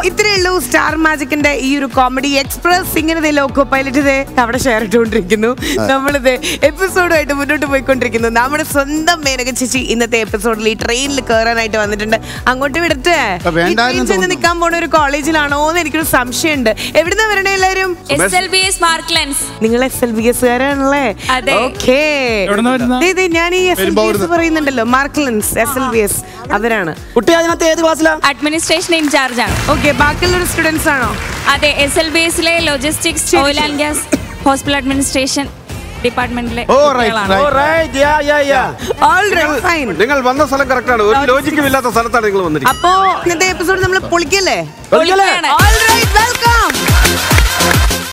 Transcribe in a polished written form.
ഇത്രയേ ഉള്ളൂ സ്റ്റാർ മാജിക്കിന്റെ ഈ ഒരു കോമഡി എക്സ്പ്രസ്. ഇങ്ങനെ ലോക്കോ പൈലറ്റ് അവിടെ ഷെയർ ഇട്ടുകൊണ്ടിരിക്കുന്നു. നമ്മളിത് എപ്പിസോഡുമായിട്ട് മുന്നോട്ട് പോയിക്കൊണ്ടിരിക്കുന്നു. നമ്മുടെ സ്വന്തം മേനക ചേച്ചി ഇന്നത്തെ എപ്പിസോഡിൽ ഈ ട്രെയിനിൽ കയറാനായിട്ട് വന്നിട്ടുണ്ട്. അങ്ങോട്ട് വിടട്ടെ. ചെന്ന് നിൽക്കാൻ പോണ ഒരു കോളേജിലാണോ എന്ന് എനിക്കൊരു സംശയമുണ്ട്. എവിടുന്നാ വരണേ എല്ലാവരും? SLBS MARKLANCE. നിങ്ങൾ SLBS കാരാണല്ലേ? ഓക്കേ. ഞാൻ ഈ SLBS പറയുന്നുണ്ടല്ലോ, മാർക്ലൻസ് SLBS അവരാണ്. അഡ്മിനിസ്ട്രേഷൻ ഇൻചാർജ് ആണ്. ഓക്കെ, ബാക്കിയുള്ള സ്റ്റുഡൻസ് ആണോ? അതെ, SLBSലെ logistics, oil and gas, hospital administration ഡിപ്പാർട്ട്മെന്റിലെ. നിങ്ങൾ വന്ന സ്ഥലം കറക്റ്റ് ആണ്. ഒരു ലോജിക്കും ഇല്ലാത്ത സ്ഥലത്താണ് നിങ്ങൾ വന്നിരിക്കുന്നത്. അപ്പോ ഇന്നത്തെ എപ്പിസോഡ് നമ്മൾ പൊളിക്കല്ലേ? വെൽക്കം.